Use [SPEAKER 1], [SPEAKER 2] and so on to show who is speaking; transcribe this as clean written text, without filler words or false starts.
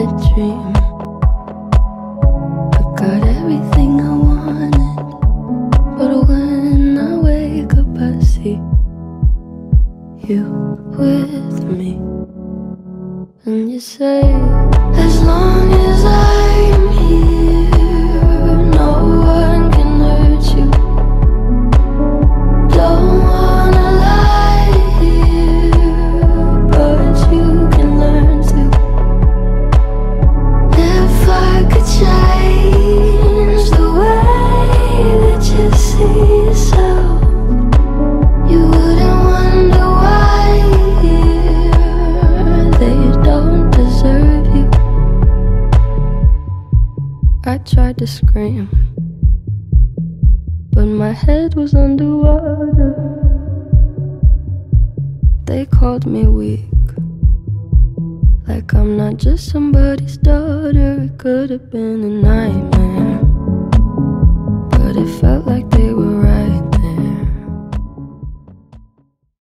[SPEAKER 1] dream. I got everything I wanted, but when I wake up I see you with me. And you say, as long as I'm here, no one can hurt you. Don't wanna lie here, but you can learn to. If I could change the way that you see yourself, you wouldn't wonder why they don't deserve you. I tried to scream, but my head was underwater. They called me weak, like I'm not just somebody's daughter. It could have been a nightmare.